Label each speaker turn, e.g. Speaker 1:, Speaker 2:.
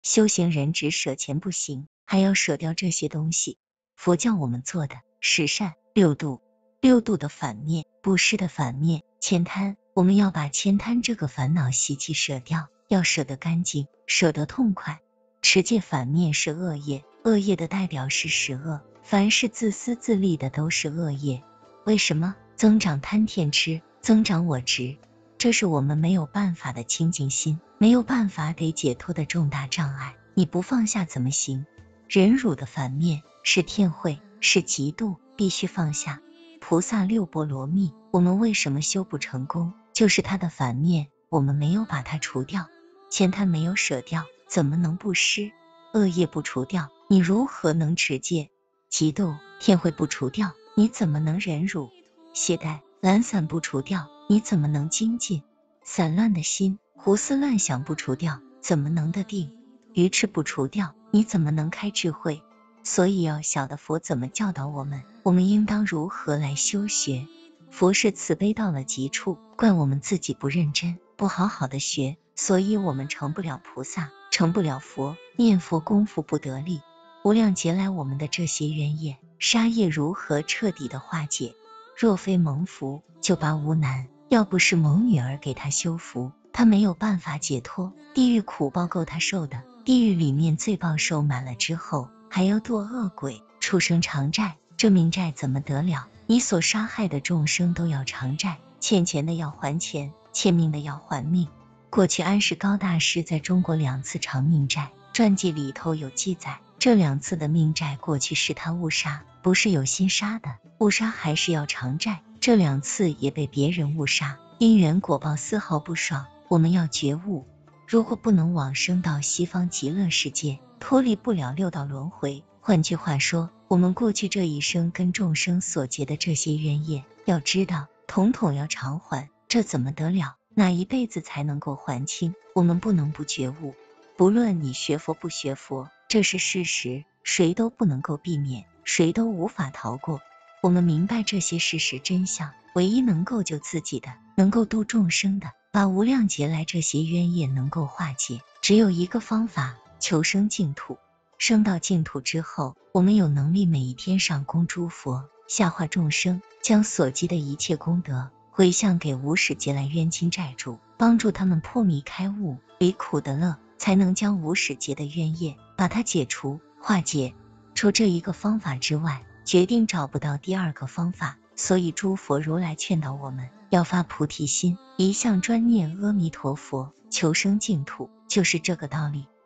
Speaker 1: 修行人只舍钱不行，还要舍掉这些东西。佛教我们做的十善六度，六度的反面，布施的反面，悭贪，我们要把悭贪这个烦恼习气舍掉，要舍得干净，舍得痛快。持戒反面是恶业，恶业的代表是十恶，凡是自私自利的都是恶业。为什么？增长贪嗔痴，增长我执，这是我们没有办法的清净心，没有办法给解脱的重大障碍，你不放下怎么行？忍辱的反面是天慧，是嫉妒，必须放下。菩萨六波罗蜜，我们为什么修不成功？就是它的反面，我们没有把它除掉。悭贪没有舍掉，怎么能布施？恶业不除掉，你如何能持戒？嫉妒、天慧不除掉，你怎么能忍辱？懈怠、懒散不除掉，你怎么能精进？散乱的心、胡思乱想不除掉，怎么能得定？愚痴不除掉，你怎么能开智慧？所以要晓得佛怎么教导我们，我们应当如何来修学。佛是慈悲到了极处，怪我们自己不认真，不好好的学，所以我们成不了菩萨，成不了佛，念佛功夫不得力。无量劫来我们的这些冤业、杀业如何彻底的化解？若非蒙福，就拔无难，要不是蒙女儿给他修福，他没有办法解脱，地狱苦报够他受的。地狱里面罪报受满了之后，还要堕恶鬼，畜生偿债，这命债怎么得了？你所杀害的众生都要偿债，欠钱的要还钱，欠命的要还命。过去安世高大师在中国2次偿命债，传记里头有记载，这2次的命债过去是他误杀，不是有心杀的，误杀还是要偿债，这2次也被别人误杀，因缘果报丝毫不爽。我们要觉悟，如果不能往生到西方极乐世界，脱离不了6道轮回。换句话说，我们过去这一生跟众生所结的这些冤业，要知道统统要偿还，这怎么得了？哪一辈子才能够还清？我们不能不觉悟。不论你学佛不学佛，这是事实，谁都不能够避免，谁都无法逃过。我们明白这些事实真相，唯一能够救自己的，能够度众生的，把无量劫来这些冤业能够化解，只有一个方法，求生净土。生到净土之后，我们有能力每一天上供诸佛，下化众生，将所积的一切功德回向给无始劫来冤亲债主，帮助他们破迷开悟，离苦得乐，才能将无始劫的冤业把它解除化解。除这一个方法之外，决定找不到第二个方法。所以诸佛如来劝导我们要发菩提心，一向专念阿弥陀佛，求生净土，就是这个道理。